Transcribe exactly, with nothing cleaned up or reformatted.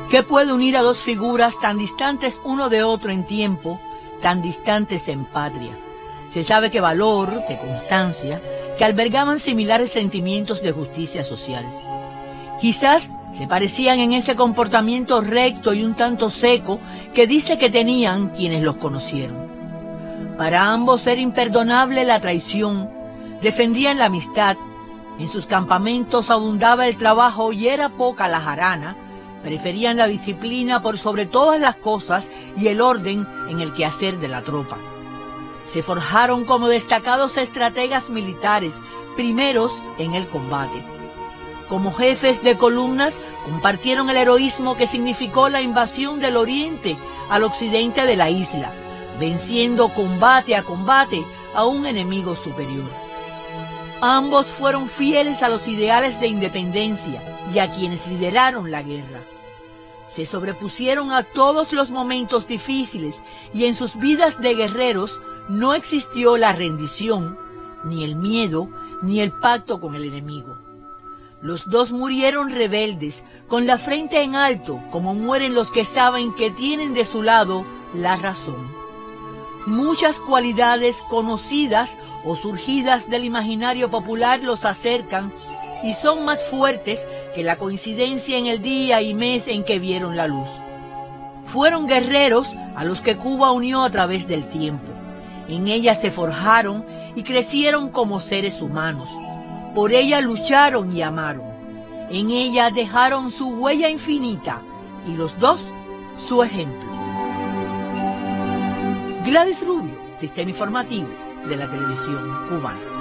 ¿Qué puede unir a dos figuras tan distantes uno de otro en tiempo, tan distantes en patria? Se sabe que valor, que constancia, que albergaban similares sentimientos de justicia social. Quizás se parecían en ese comportamiento recto y un tanto seco que dice que tenían quienes los conocieron. Para ambos era imperdonable la traición, defendían la amistad, en sus campamentos abundaba el trabajo y era poca la jarana, preferían la disciplina por sobre todas las cosas y el orden en el quehacer de la tropa. Se forjaron como destacados estrategas militares, primeros en el combate. Como jefes de columnas, compartieron el heroísmo que significó la invasión del oriente al occidente de la isla, venciendo combate a combate a un enemigo superior. Ambos fueron fieles a los ideales de independencia y a quienes lideraron la guerra. Se sobrepusieron a todos los momentos difíciles y en sus vidas de guerreros no existió la rendición, ni el miedo, ni el pacto con el enemigo. Los dos murieron rebeldes, con la frente en alto, como mueren los que saben que tienen de su lado la razón. Muchas cualidades conocidas o surgidas del imaginario popular los acercan y son más fuertes que la coincidencia en el día y mes en que vieron la luz. Fueron guerreros a los que Cuba unió a través del tiempo. En ella se forjaron y crecieron como seres humanos. Por ella lucharon y amaron. En ella dejaron su huella infinita y los dos su ejemplo. Gladys Rubio, Sistema Informativo de la Televisión Cubana.